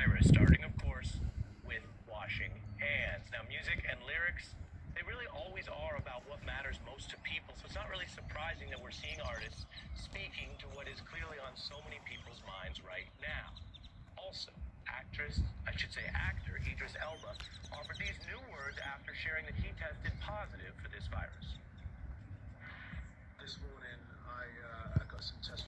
virus, starting, of course, with washing hands. Now, music and lyrics, they really always are about what matters most to people, so it's not really surprising that we're seeing artists speaking to what is clearly on so many people's minds right now. Also, actor Idris Elba offered these new words after sharing that he tested positive for this virus. This morning, I got some tests